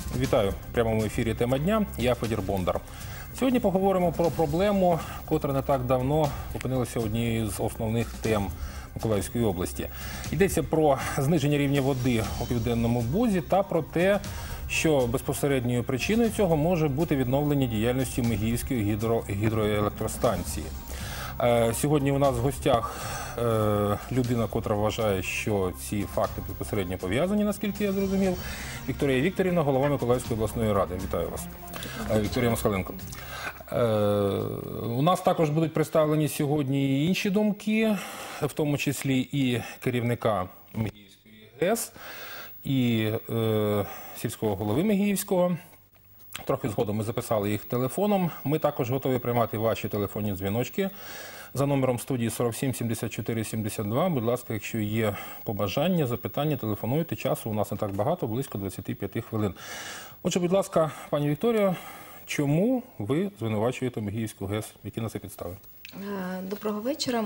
Вітаю в прямому ефірі «Тема дня». Я Федір Бондар. Сьогодні поговоримо про проблему, котра не так давно опинилася однією з основних тем Миколаївської області. Йдеться про зниження рівня води у Південному Бузі та про те, що безпосередньою причиною цього може бути відновлення діяльності Мегіївської гідроелектростанції. Сьогодні у нас в гостях людина, котра вважає, що ці факти безпосередньо пов'язані, наскільки я зрозумів. Вікторія Вікторівна, голова Миколаївської обласної ради. Вітаю вас. Вікторія Москаленко. У нас також будуть представлені сьогодні і інші думки, в тому числі і керівника Мегіївської ГЕС, і сільського голови Мегіївського. Трохи згодом ми записали їх телефоном. Ми також готові приймати ваші телефонні дзвіночки за номером студії 47 74 72. Будь ласка, якщо є побажання, запитання, телефонуйте. Часу у нас не так багато, близько 25 хвилин. Отже, будь ласка, пані Вікторія, чому ви звинувачуєте Мегіївську ГЕС? Які на це підстави? Доброго вечора.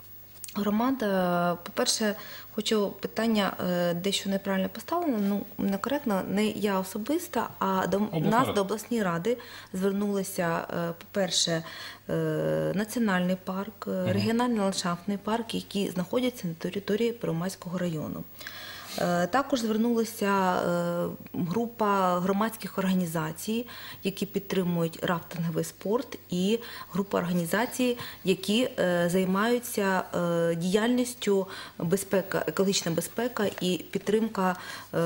Громада, по-перше, хочу питання дещо неправильно поставлено, ну, некоректно, не я особисто, а до нас, до обласної ради, звернулися, по-перше, національний парк, регіональний ландшафтний парк, які знаходяться на території Первомайського району. Також звернулася група громадських організацій, які підтримують рафтинговий спорт, і група організацій, які займаються діяльністю екологічна безпека і підтримка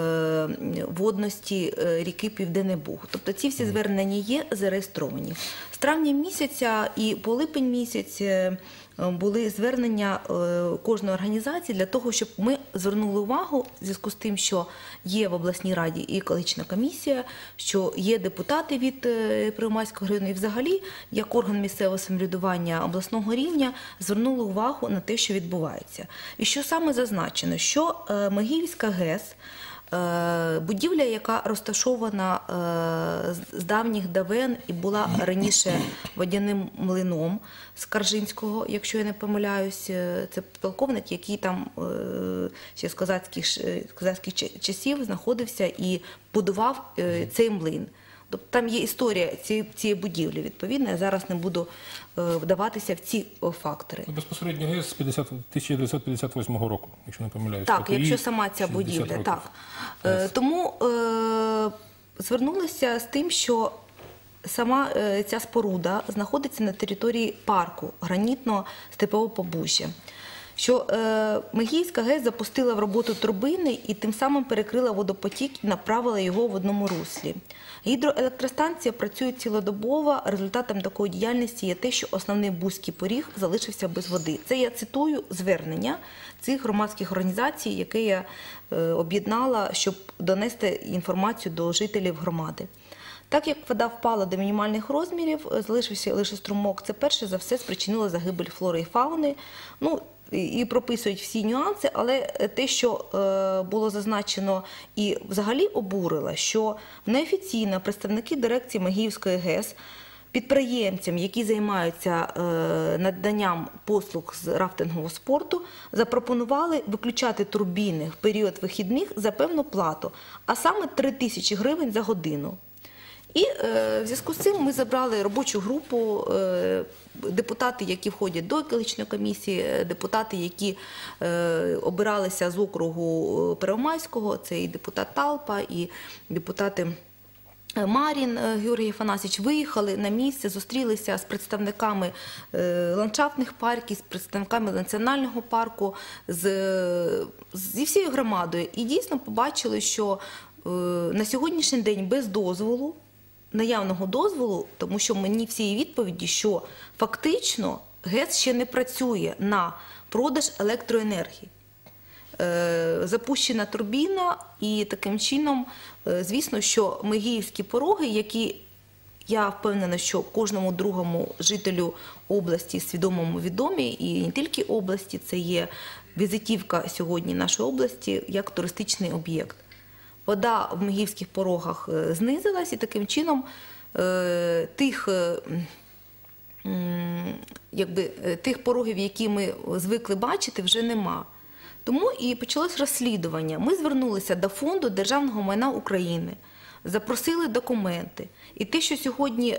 водності ріки Південний Буг. Тобто ці всі звернення є зареєстровані. З травня місяця і по липень місяць були звернення кожної організації для того, щоб ми звернули увагу в зв'язку з тим, що є в обласній раді і екологічна комісія, що є депутати від Первомайського району і взагалі, як орган місцевого самоврядування обласного рівня, звернули увагу на те, що відбувається. І що саме зазначено, що Мегіївська ГЕС, будівля, яка розташована з давніх давен і була раніше водяним млином Скаржинського, якщо я не помиляюсь, це полковник, який там ще з козацьких часів знаходився і будував цей млин. Тобто там є історія цієї будівлі, відповідно, я зараз не буду вдаватися в ці фактори. Безпосередньо ГЕС 1958 року, якщо не помиляюсь. Так, якщо сама ця будівля, так. Тому звернулися з тим, що сама ця споруда знаходиться на території парку гранітно-степового Побужжя. Що Мегіївська ГЕС запустила в роботу турбини і тим самим перекрила водопотік і направила його в одному руслі. Гідроелектростанція працює цілодобово, результатом такої діяльності є те, що основний Бузький поріг залишився без води. Це я цитую звернення цих громадських організацій, яке я об'єднала, щоб донести інформацію до жителів громади. Так як вода впала до мінімальних розмірів, залишився лише струмок, це перше за все спричинило загибель флори і фауни. Ну, і прописують всі нюанси, але те, що було зазначено і взагалі обурило, що неофіційно представники дирекції Мегіївської ГЕС підприємцям, які займаються наданням послуг з рафтингового спорту, запропонували виключати турбіни в період вихідних за певну плату, а саме 3000 гривень за годину. І в зв'язку з цим ми забрали робочу групу, депутати, які входять до екологічної комісії, депутати, які обиралися з округу Первомайського, це і депутат Талпа, і депутати Марін Георгій Афанасьович, виїхали на місце, зустрілися з представниками ландшафтних парків, з представниками національного парку, зі всією громадою. І дійсно побачили, що на сьогоднішній день без дозволу, наявного дозволу, тому що мені всі відповіді, що фактично ГЕС ще не працює на продаж електроенергії. Запущена турбіна і таким чином, звісно, що Мегіївські пороги, які, я впевнена, що кожному другому жителю області свідомому відомі, і не тільки області, це є візитівка сьогодні нашої області як туристичний об'єкт. Вода в Мегіївських порогах знизилась і таким чином тих порогів, які ми звикли бачити, вже нема. Тому і почалось розслідування. Ми звернулися до Фонду державного майна України, запросили документи. І те, що сьогодні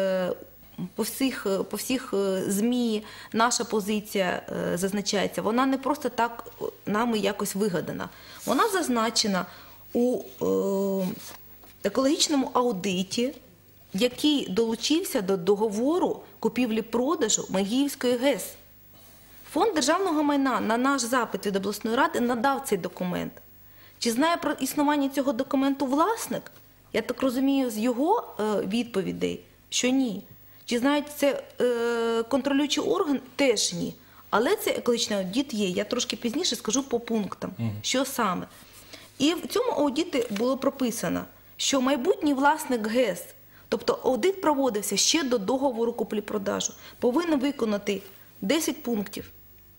по всіх ЗМІ наша позиція зазначається, вона не просто так нами якось вигадана. Вона зазначена у екологічному аудиті, який долучився до договору купівлі-продажу Мегіївської ГЕС. Фонд державного майна на наш запит від обласної ради надав цей документ. Чи знає про існування цього документу власник? Я так розумію з його відповідей, що ні. Чи знають це контролюючий орган? Теж ні. Але цей екологічний аудит є. Я трошки пізніше скажу по пунктам, що саме. І в цьому аудиті було прописано, що майбутній власник ГЕС, тобто аудит проводився ще до договору куплі-продажу, повинен виконати 10 пунктів.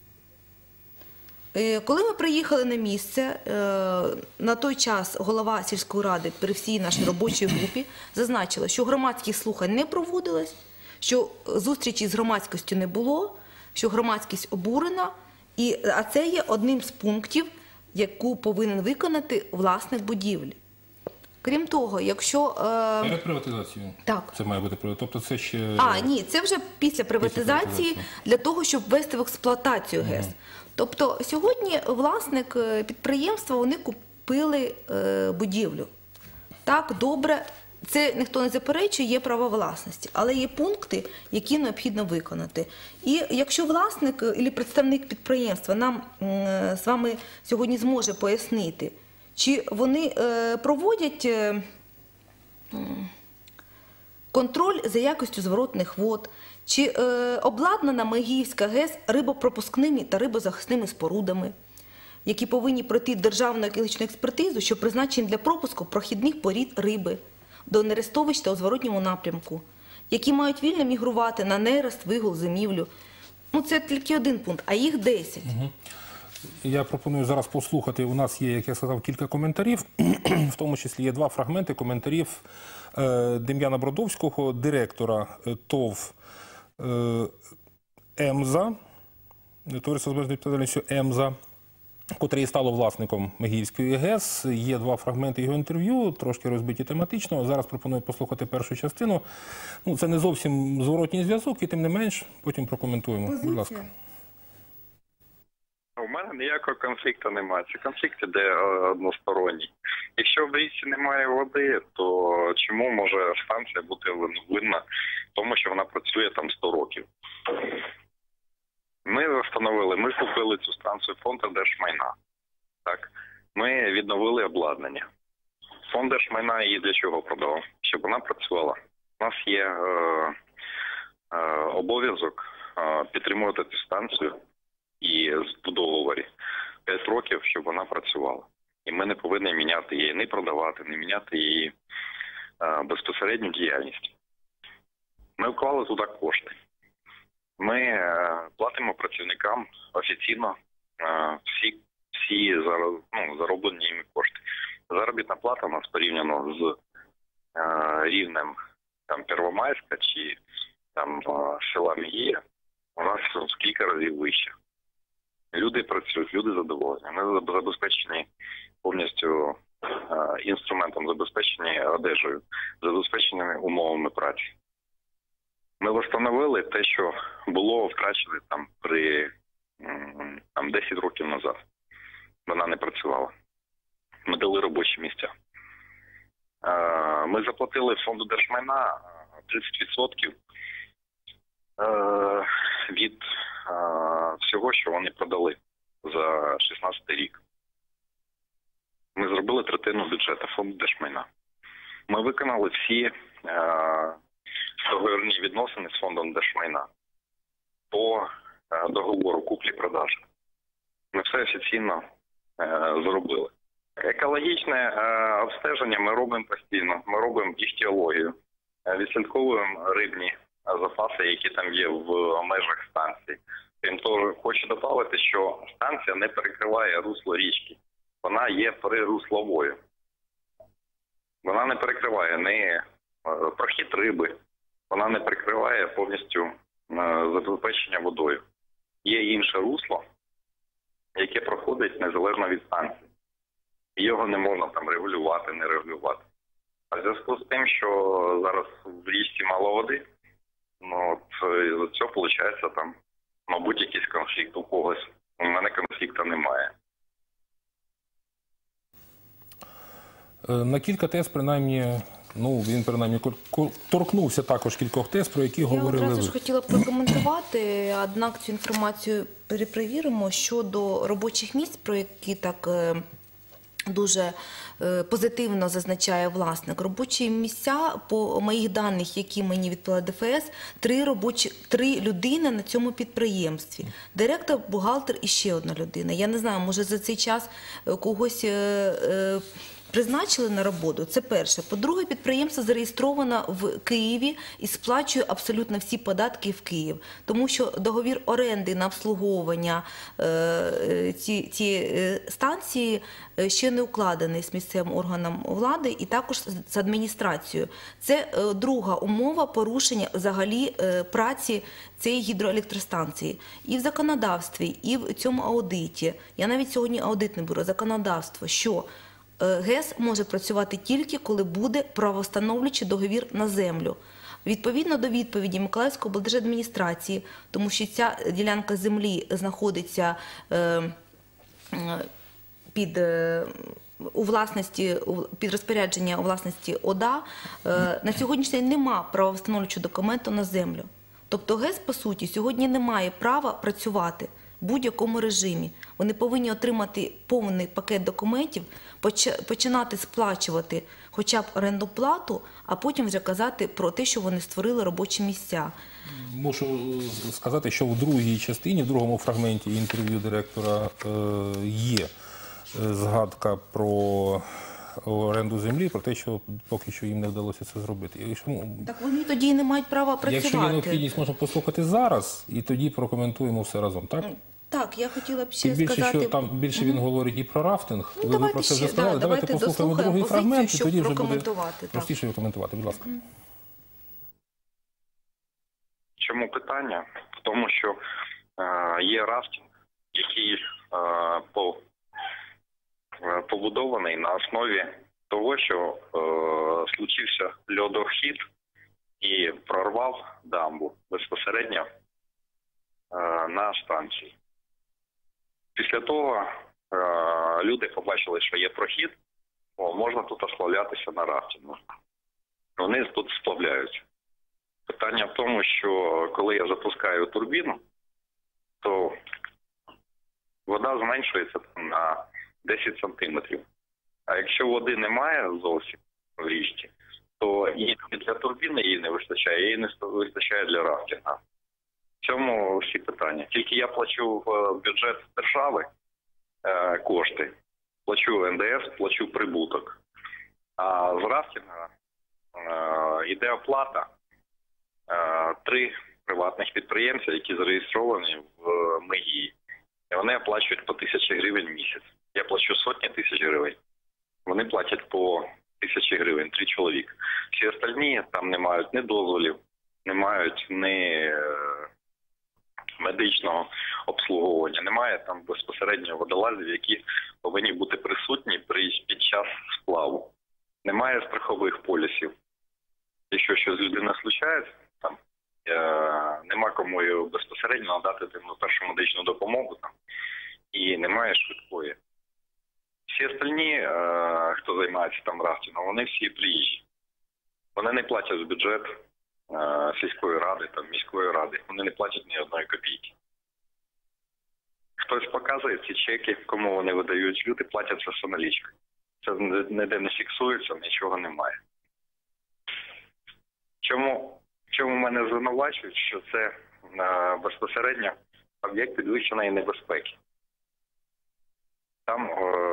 Коли ми приїхали на місце, на той час голова сільської ради при всій нашій робочій групі зазначила, що громадських слухань не проводилось, що зустрічі з громадськістю не було, що громадськість обурена, а це є одним з пунктів, яку повинен виконати власник будівлі. Крім того, якщо... Перед приватизацією? Так. Це має бути приватизація? Тобто це ще... Ні, це вже після приватизації для того, щоб ввести в експлуатацію ГЕС. Тобто сьогодні власник підприємства, вони купили будівлю. Так, добре, це ніхто не заперечує, є право власності, але є пункти, які необхідно виконати. І якщо власник або представник підприємства нам з вами сьогодні зможе пояснити, чи вони проводять контроль за якістю зворотних вод, чи обладнана Мегіївська ГЕС рибопропускними та рибозахисними спорудами, які повинні пройти державну екологічну експертизу, що призначені для пропуску прохідних порід риби до нерестовищ та у зворотньому напрямку, які мають вільно мігрувати на нерест, вигул, зимівлю. Ну, це тільки один пункт, а їх 10. Я пропоную зараз послухати. У нас є, як я сказав, кілька коментарів. В тому числі є два фрагменти коментарів Дем'яна Бродовського, директора ТОВ ЕМЗА, товариство з обмеженою відповідальністю ЕМЗА, котре і стало власником Мегіївської ГЕС. Є два фрагменти його інтерв'ю, трошки розбиті тематично. Зараз пропоную послухати першу частину. Ну, це не зовсім зворотній зв'язок, і тим не менш, потім прокоментуємо. Будь ласка. У мене ніякого конфлікту немає. Це конфлікт іде односторонній. Якщо в річці немає води, то чому може станція бути винна в тому, що вона працює там 100 років? Ми встановили, ми купили цю станцію фонду держмайна. Так? Ми відновили обладнання. Фонд держмайна її для чого продавав? Щоб вона працювала. У нас є обов'язок підтримувати цю станцію і в договорі 5 років, щоб вона працювала. І ми не повинні міняти її, не продавати, не міняти її безпосередню діяльність. Ми вклали туди кошти. Ми платимо працівникам офіційно всі зароблені їми кошти. Заробітна плата у нас порівняно з рівнем там, Первомайська чи там, села Мегія, у нас в кілька разів вище. Люди працюють, люди задоволені. Ми забезпечені повністю інструментом, забезпечені одежею, забезпеченими умовами праці. Ми встановили те, що було втрачено там при 10 років назад. Вона не працювала. Ми дали робочі місця. Ми заплатили фонду держмайна 30% від всього, що вони продали за 16 рік. Ми зробили третину бюджету фонду держмайна. Ми виконали всі договірні відносини з фондом держмайна по договору куплі-продажі. Ми все офіційно зробили. Екологічне обстеження ми робимо постійно. Ми робимо іхтіологію. Відслідковуємо рибні запаси, які там є в межах станції. Крім того, хочу додати, що станція не перекриває русло річки. Вона є прирусловою. Вона не перекриває ні прохід риби, вона не перекриває повністю забезпечення водою. Є інше русло, яке проходить незалежно від станції. І його не можна там регулювати, не регулювати. А в зв'язку з тим, що зараз в річці мало води, ну от з цього виходить там, мабуть, якийсь конфлікт у когось. У мене конфлікту немає. На кілька тез, принаймні, він принаймні торкнувся також кількох тез, про які Я говорили одразу ви. ж хотіла прокоментувати, однак цю інформацію перепровіримо щодо робочих місць, про які так дуже позитивно зазначає власник. Робочі місця, по моїх даних, які мені відповіла ДФС, 3 людини на цьому підприємстві. Директор, бухгалтер і ще одна людина. Я не знаю, може за цей час когось призначили на роботу, це перше. По-друге, підприємство зареєстровано в Києві і сплачує абсолютно всі податки в Київ. Тому що договір оренди на обслуговування цієї станції ще не укладений з місцевим органом влади і також з адміністрацією. Це друга умова порушення взагалі праці цієї гідроелектростанції. І в законодавстві, і в цьому аудиті. Я навіть сьогодні аудит не беру, законодавство, що ГЕС може працювати тільки, коли буде правовстановлюючий договір на землю. Відповідно до відповіді Миколаївської облдержадміністрації, тому що ця ділянка землі знаходиться під розпорядження у власності ОДА, на сьогоднішній день нема правовстановлюючого документу на землю. Тобто ГЕС, по суті, сьогодні не має права працювати в будь-якому режимі. Вони повинні отримати повний пакет документів, починати сплачувати хоча б орендну плату, а потім вже казати про те, що вони створили робочі місця. Мушу сказати, що в другій частині, в другому фрагменті інтерв'ю директора є згадка про оренду землі, про те, що поки що їм не вдалося це зробити. Так вони тоді не мають права працювати. Якщо є необхідність, можна послухати зараз, і тоді прокоментуємо все разом, так? Так, я хотіла б ще Тим більше, сказати... що там більше він говорить і про рафтинг. Ви про це вже сказали. Давайте послухаємо другий фрагмент, і тоді вже буде так. простіше коментувати. Будь ласка. Чому питання? В тому, що є рафтинг, який побудований на основі того, що случився льодохід і прорвав дамбу безпосередньо на станції. Після того люди побачили, що є прохід, можна тут сплавлятися на рафтингу. Вони тут сплавляються. Питання в тому, що коли я запускаю турбіну, то вода зменшується на 10 сантиметрів. А якщо води немає зовсім в річці, то і для турбіни її не вистачає, її не вистачає для рафтинга. В цьому всі питання. Тільки я плачу в бюджет держави кошти, плачу НДС, плачу прибуток. А з рафтинга йде оплата 3 приватних підприємця, які зареєстровані в МЕГІ. І вони оплачують по 1000 гривень в місяць. Я плачу сотні тисяч гривень. Вони платять по 1000 гривень, 3 чоловіка. Всі остальні там не мають ні дозволів, не мають ні медичного обслуговування, немає там безпосередньо водолазів, які повинні бути присутні під час сплаву. Немає страхових полісів. Якщо щось з людиною случається, там нема кому безпосередньо надати першу медичну допомогу там, і немає швидкої. Всі остальні, хто займається там рафтингом, вони всі приїжджі. Вони не платять з бюджет сільської ради, там, міської ради. Вони не платять ні одної копійки. Хтось показує ці чеки, кому вони видають. Люди платять це все налічкою. Це ніде не фіксується, нічого немає. Чому мене звинувачують, що це безпосередньо об'єкт підвищеної небезпеки. Там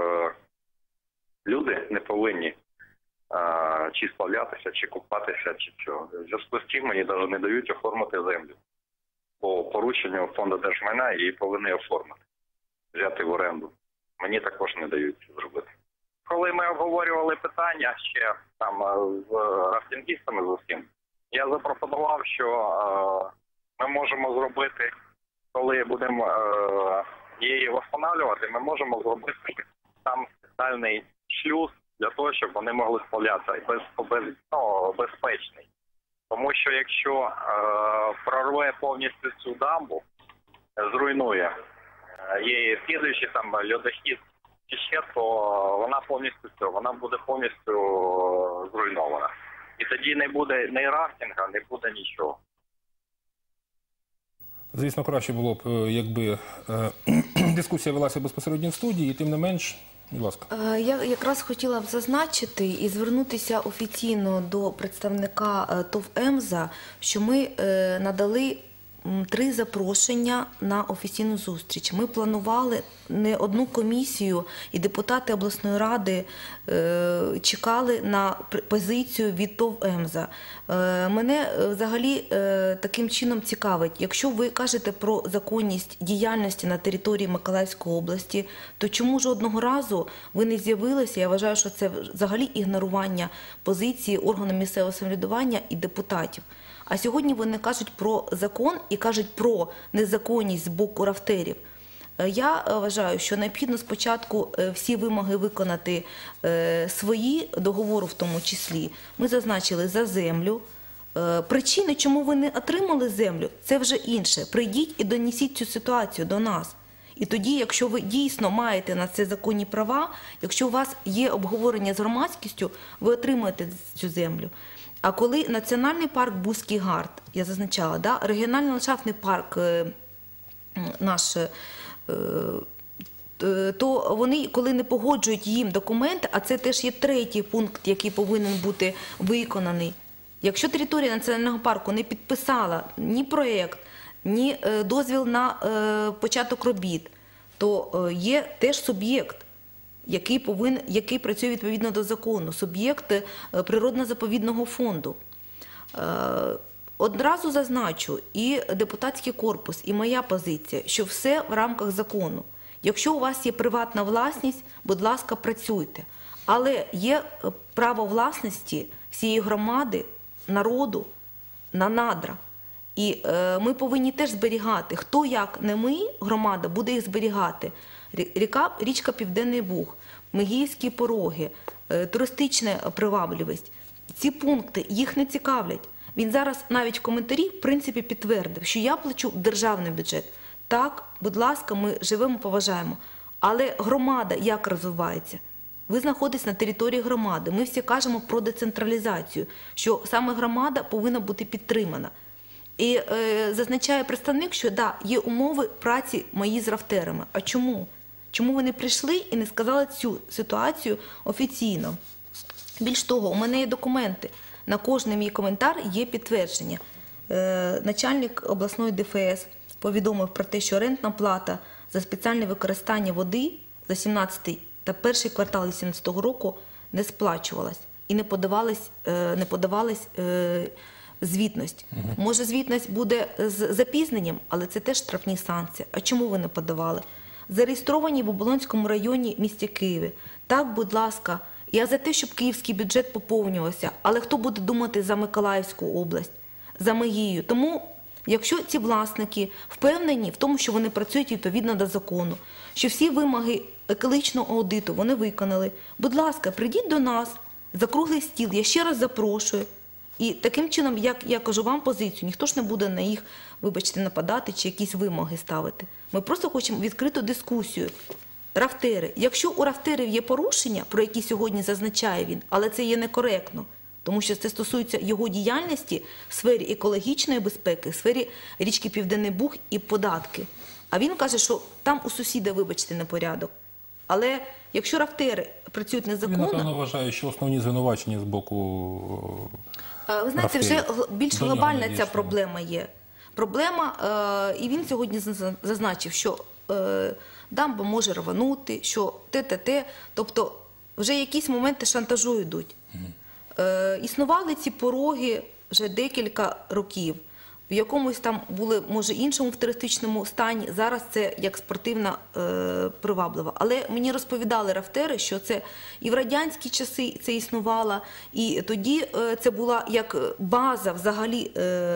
люди не повинні чи сплавлятися, чи купатися, чи цього. В зв'язку з цим мені навіть не дають оформити землю. По порученню фонду держмайна її повинні оформити, взяти в оренду. Мені також не дають це зробити. Коли ми обговорювали питання ще там з рафтингістами з усім, я запропонував, що ми можемо зробити, коли будемо її встановлювати, ми можемо зробити там спеціальний шлюз для того, щоб вони могли справлятися безпечно. Тому що якщо прорве повністю цю дамбу, зруйнує і слідуючий там льодохід чи ще, то вона буде повністю зруйнована. І тоді не буде ні рафтинга, не буде нічого. Звісно, краще було б, якби дискусія велася безпосередньо в студії, і тим не менш, будь ласка. Я якраз хотіла б зазначити і звернутися офіційно до представника ТОВ «Емза», що ми надали 3 запрошення на офіційну зустріч. Ми планували не одну комісію, і депутати обласної ради чекали на позицію від ТОВ «Емза». Мене взагалі таким чином цікавить, якщо ви кажете про законність діяльності на території Миколаївської області, то чому жодного разу ви не з'явилися? Я вважаю, що це взагалі ігнорування позиції органу місцевого самоврядування і депутатів. А сьогодні вони кажуть про закон і кажуть про незаконність з боку рафтерів. Я вважаю, що необхідно спочатку всі вимоги виконати свої, договору в тому числі. Ми зазначили за землю. Причини, чому ви не отримали землю, це вже інше. Прийдіть і донесіть цю ситуацію до нас. І тоді, якщо ви дійсно маєте на це законні права, якщо у вас є обговорення з громадськістю, ви отримаєте цю землю. А коли Національний парк Бузький Гард, я зазначала, да, регіональний ландшафтний парк наш, то вони, коли не погоджують їм документи, а це теж є 3-й пункт, який повинен бути виконаний. Якщо територія національного парку не підписала ні проєкт, ні дозвіл на початок робіт, то є теж суб'єкт, який працює відповідно до закону, суб'єкт природно-заповідного фонду. Одразу зазначу, і депутатський корпус, і моя позиція, що все в рамках закону. Якщо у вас є приватна власність, будь ласка, працюйте. Але є право власності всієї громади, народу на надра. І ми повинні теж зберігати. Хто, як не ми, громада, буде їх зберігати. Річка Південний Буг, Мегійські пороги, туристична привабливість. Ці пункти їх не цікавлять. Він зараз навіть в коментарі, в принципі, підтвердив, що я плачу в державний бюджет. Так, будь ласка, ми живемо, поважаємо. Але громада як розвивається? Ви знаходитесь на території громади. Ми всі кажемо про децентралізацію, що саме громада повинна бути підтримана. І зазначає представник, що да, є умови праці мої з рафтерами. А чому? Чому ви не прийшли і не сказали цю ситуацію офіційно? Більш того, у мене є документи. На кожний мій коментар є підтвердження. Начальник обласної ДФС повідомив про те, що рентна плата за спеціальне використання води за 17-й та перший квартал 2017 року не сплачувалась і не подавалась звітність. Може, звітність буде з запізненням, але це теж штрафні санкції. А чому ви не подавали? Зареєстровані в Оболонському районі в місті Києві. Так, будь ласка, я за те, щоб київський бюджет поповнювався, але хто буде думати за Миколаївську область, за Мегію? Тому, якщо ці власники впевнені в тому, що вони працюють відповідно до закону, що всі вимоги екологічного аудиту вони виконали, будь ласка, прийдіть до нас за круглий стіл, я ще раз запрошую. І таким чином, як я кажу вам позицію, ніхто ж не буде на їх, вибачте, нападати чи якісь вимоги ставити. Ми просто хочемо відкриту дискусію. Рафтери. Якщо у рафтерів є порушення, про які сьогодні зазначає він, але це є некоректно, тому що це стосується його діяльності в сфері екологічної безпеки, в сфері річки Південний Буг і податки. А він каже, що там у сусіда, вибачте, непорядок. Але якщо рафтери працюють незаконно... Він, напевно, вважає, що основні звинувачення з боку ви знаєте, вже більш глобальна ця проблема є. Проблема, і він сьогодні зазначив, що дамба може рванути, що те. Тобто вже якісь моменти шантажу йдуть. Існували ці пороги вже декілька років. В якомусь там були, може, іншому в туристичному стані. Зараз це як спортивна приваблива. Але мені розповідали рафтери, що це і в радянські часи це існувало, і тоді це була як база взагалі,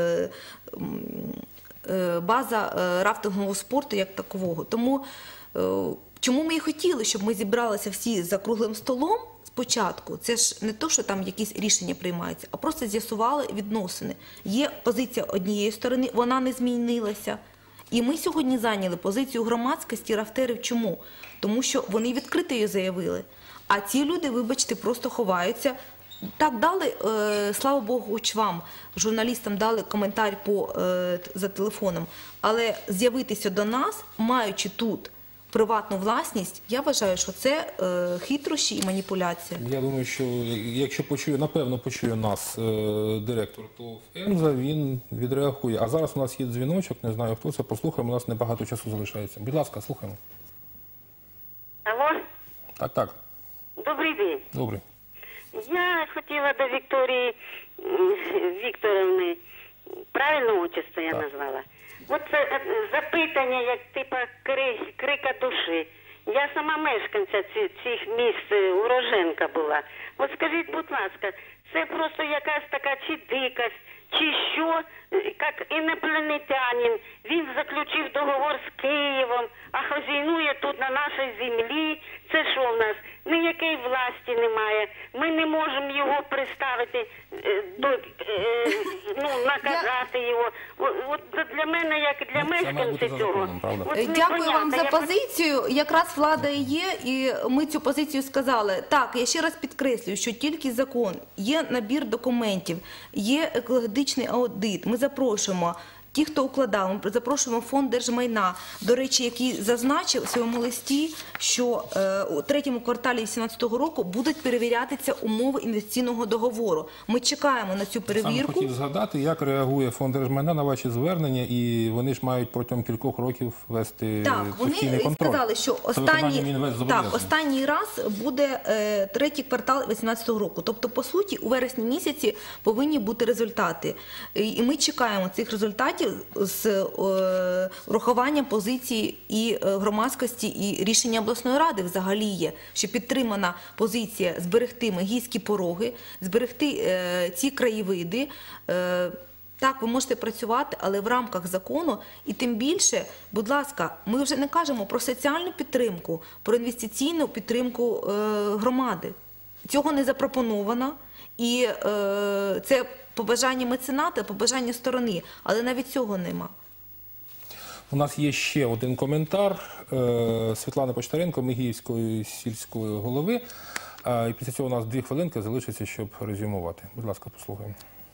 база рафтингового спорту як такового. Тому чому ми і хотіли, щоб ми зібралися всі за круглим столом спочатку. Це ж не то, що там якісь рішення приймаються, а просто з'ясували відносини. Є позиція однієї сторони, вона не змінилася. І ми сьогодні зайняли позицію громадськості рафтерів. Чому? Тому що вони відкрито її заявили. А ці люди, вибачте, просто ховаються. Так дали, слава Богу, вам, журналістам дали коментар за телефоном, але з'явитися до нас, маючи тут приватну власність, я вважаю, що це хитрощі і маніпуляція. Я думаю, що якщо напевно почує нас директор ТОВ «Енза», він відреагує. А зараз у нас є дзвіночок, не знаю хто це, послухаємо, у нас небагато часу залишається. Будь ласка, слухаємо. Алло? Так. Добрий день. Добре. Я хотіла до Вікторії Вікторовни, правильно отчество я назвала? От це запитання, як типа крика душі. Я сама мешканця цих місць, уроженка була. От скажіть, будь ласка, це просто якась така чи дикость, чи що, як інопланетянин, він заключив договор з Києвом, а хазяйнує тут на нашій землі. Це що в нас? Ніякої власті немає. Ми не можемо його приставити, наказати його. От для мене, як для мешканця цього. Дякую вам за позицію. Якраз влада і є, і ми цю позицію сказали. Так, я ще раз підкреслюю, що тільки закон, є набір документів, є екологічний аудит. Ми запрошуємо ті, хто укладав, ми запрошуємо фонд держмайна, до речі, який зазначив у своєму листі, що у третьому кварталі 2018 року будуть перевірятися умови інвестиційного договору. Ми чекаємо на цю перевірку. Саме хотів згадати, як реагує фонд держмайна на ваші звернення, і вони ж мають протягом кількох років вести постійний контроль. Так, вони сказали, що останній раз буде третій квартал 2018 року. Тобто, по суті, у вересні місяці повинні бути результати. І ми чекаємо цих результатів з урахуванням позиції і громадськості, і рішення обласної ради взагалі є, що підтримана позиція зберегти Мегійські пороги, зберегти ці краєвиди. Так, ви можете працювати, але в рамках закону. І тим більше, будь ласка, ми вже не кажемо про соціальну підтримку, про інвестиційну підтримку громади. Цього не запропоновано. І це побажання мецената, побажання сторони, але навіть цього нема. У нас є ще один коментар Світлани Почтаренко, Мегіївської сільської голови. І після цього у нас 2 хвилинки залишиться, щоб резюмувати. Будь ласка, послухаємо.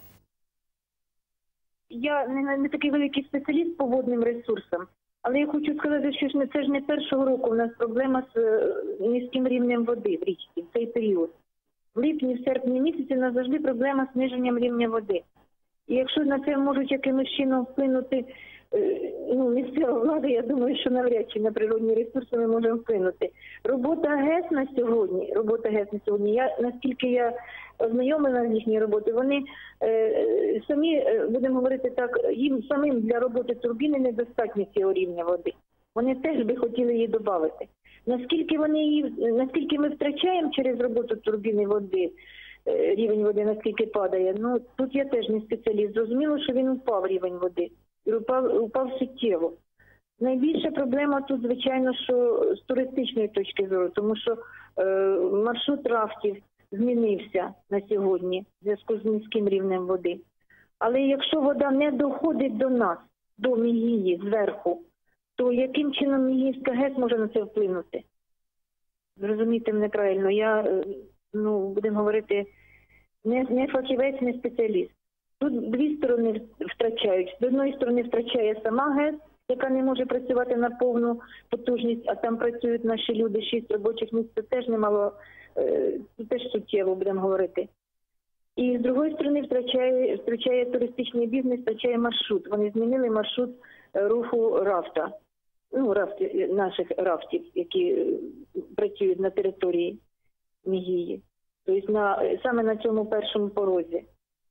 Я не такий великий спеціаліст по водним ресурсам, але я хочу сказати, що це ж не першого року у нас проблема з низьким рівнем води в річці в цей період. В липні, в серпні місяці у нас завжди проблема з зниженням рівня води. І якщо на це можуть якимось чином вплинути місцева влада, я думаю, що навряд чи на природні ресурси ми можемо вплинути. Робота ГЕС на сьогодні, наскільки я ознайомлена з їхньою роботою, вони самі, будемо говорити так, їм самим для роботи турбіни недостатньо цього рівня води. Вони теж би хотіли її додати. Наскільки ми втрачаємо через роботу турбіни води, рівень води, наскільки падає, тут я теж не спеціаліст. Зрозуміло, що він упав рівень води. І упав суттєво. Найбільша проблема тут, звичайно, що з туристичної точки зору, тому що маршрут рафтів змінився на сьогодні в зв'язку з низьким рівнем води. Але якщо вода не доходить до нас, до Мегії зверху, то яким чином Мегіївська ГЕС може на це вплинути? Зрозумійте мене правильно, я, будемо говорити, не фахівець, не спеціаліст. Тут 2 сторони втрачають. З одної сторони втрачає сама ГЕС, яка не може працювати на повну потужність, а там працюють наші люди, 6 робочих місць, це теж немало, це теж суттєво, будемо говорити. І з другої сторони втрачає туристичний бізнес, втрачає маршрут. Вони змінили маршрут руху рафта, наших рафтів, які працюють на території Мегії. Тобто саме на цьому першому порозі.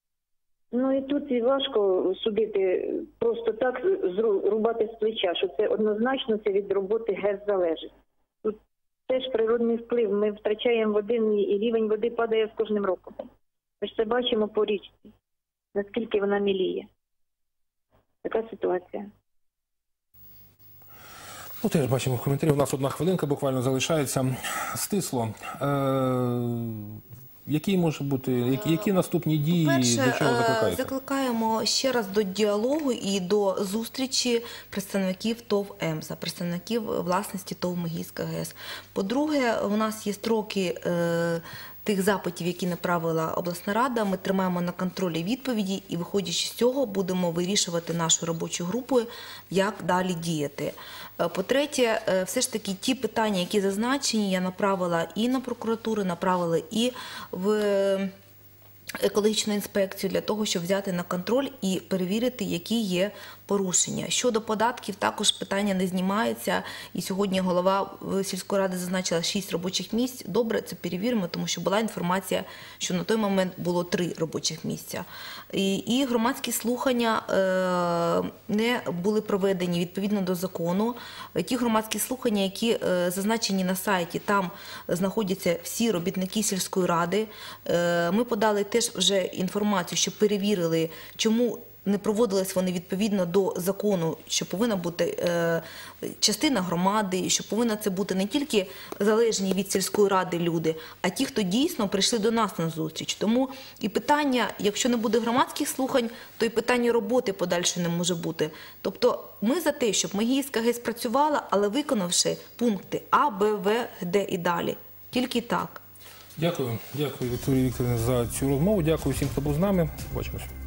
І тут і важко судити, просто так рубати з плеча, що це однозначно від роботи ГЕС залежить. Тут теж природний вплив, ми втрачаємо води, і рівень води падає з кожним роком. Ми ж це бачимо по річці, наскільки вона міліє. Така ситуація. Ну, теж бачимо в коментарі. У нас 1 хвилинка буквально залишається. Стисло. Які може бути, які наступні дії, до чого закликаєте? Закликаємо ще раз до діалогу і до зустрічі представників ТОВ «Емза», представників власності ТОВ «Мегійська ГЕС». По-друге, у нас є строки тих запитів, які направила обласна рада. Ми тримаємо на контролі відповіді і, виходячи з цього, будемо вирішувати нашою робочою групою, як далі діяти. По-третє, все ж таки ті питання, які зазначені, я направила і на прокуратуру, направила і в екологічну інспекцію для того, щоб взяти на контроль і перевірити, які є порушення. Щодо податків, також питання не знімається. І сьогодні голова сільської ради зазначила 6 робочих місць. Добре, це перевіримо, тому що була інформація, що на той момент було 3 робочих місця. І громадські слухання не були проведені відповідно до закону. Ті громадські слухання, які зазначені на сайті, там знаходяться всі робітники сільської ради. Ми подали теж вже інформацію, що перевірили, чому не проводились вони відповідно до закону, що повинна бути частина громади, що повинна це бути не тільки залежні від сільської ради люди, а ті, хто дійсно прийшли до нас на зустріч. Тому і питання, якщо не буде громадських слухань, то і питання роботи подальшої не може бути. Тобто ми за те, щоб Мегійська ГЕС працювала, але виконавши пункти А, Б, В, Д і далі. Тільки так. Дякую, Вікторія Вікторівна, за цю розмову. Дякую всім, хто був з нами. Побачимось.